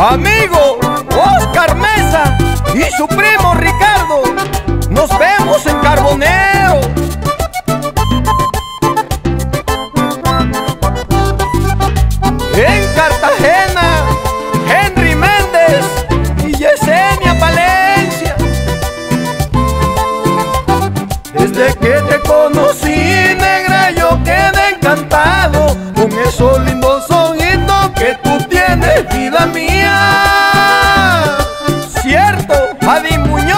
amigo Oscar Mesa y su primo Ricardo. Nos vemos en Carbonero. En Cartagena, Henry Méndez y Yesenia Valencia. Desde que te conocí, negra, yo quedé encantado con esos lindos ojitos que tú tienes, vida mía. Cierto, Adi Muñoz.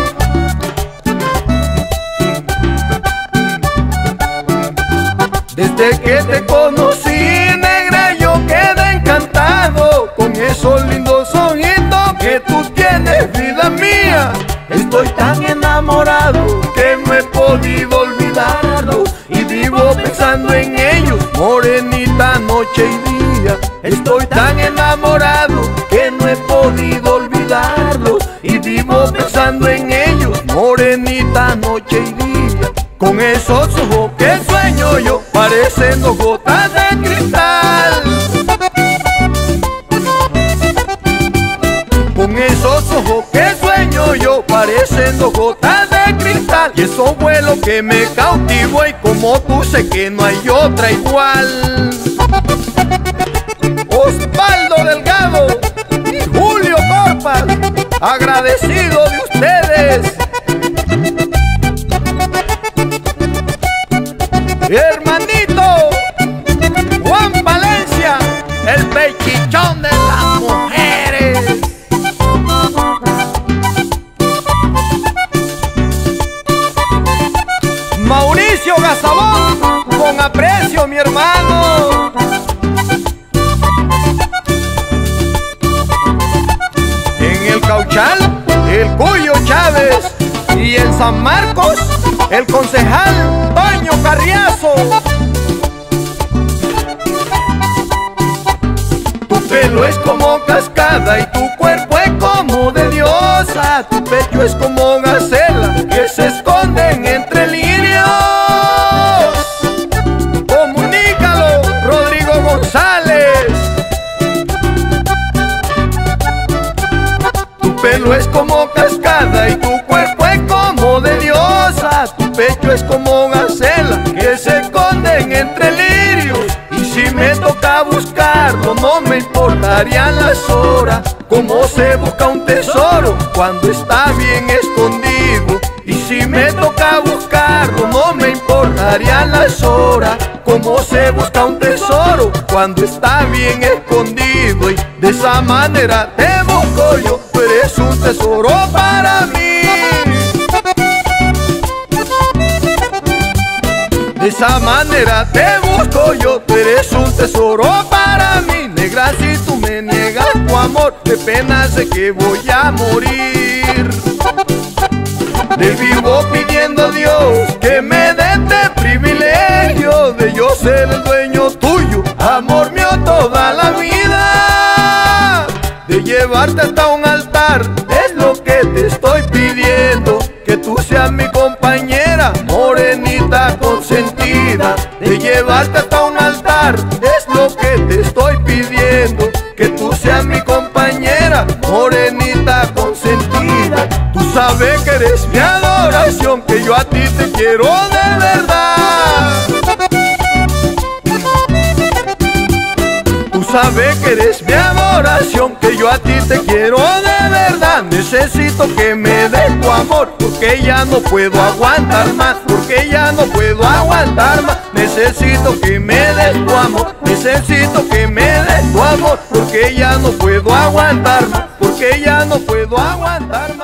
Desde que te conocí, negra, yo quedé encantado con esos lindos ojitos que tú tienes, vida mía. Estoy tan enamorado que no he podido olvidarlos y vivo pensando en ellos, morenita, noche y día. Estoy tan enamorado que no he podido olvidarlos y vivo pensando en ellos, morenita, noche y día. Con esos ojos que sueño yo, parecen dos gotas de cristal. Con esos ojos que sueño yo, parecen dos gotas de cristal. Y eso fue lo que me cautivó, y como tú sé que no hay otra igual. Osvaldo Delgado y Julio Corpas, agradecido de ustedes. Hermanito Juan Valencia, el pechichón de las mujeres. Mauricio Gazabón, con aprecio, mi hermano. En el Cauchal, el Cuyo Chávez, y en San Marcos, el concejal Toño Carriazo. Tu pelo es como cascada y tu cuerpo es como de diosa. Tu pecho es como gacela que se esconden entre lirios. Comunícalo, Rodrigo González. Tu pelo es como cascada y tu cuerpo es como de diosa. Tu pecho es como gacela que se esconden entre lirios. Y si me toca buscarlo, no me importarían las horas. Como se busca un tesoro cuando está bien escondido. Y si me toca buscarlo, no me importarían las horas. Como se busca un tesoro cuando está bien escondido. Y de esa manera te busco yo, tú eres un tesoro para mí. De esa manera te busco yo, tú eres un tesoro para mí. Negra, si tú me niegas tu amor, de pena sé que voy a morir. Le vivo pidiendo a Dios que me dé este privilegio de yo ser el dueño tuyo, amor mío, toda la vida. De llevarte hasta un altar, es lo que te estoy pidiendo. Que tú seas mi compañera, morenita consentida. De llevarte hasta un altar, es lo que te estoy pidiendo. Que tú seas mi compañera, morenita consentida. Tú sabes que eres mi adoración, que yo a ti te quiero de verdad. Tú sabes que eres mi adoración, que yo a ti te quiero de verdad. Necesito que me des tu amor, porque ya no puedo aguantar más, porque ya no puedo aguantar más. Necesito que me des tu amor, necesito que me des tu amor, porque ya no puedo aguantar más, porque ya no puedo aguantar más.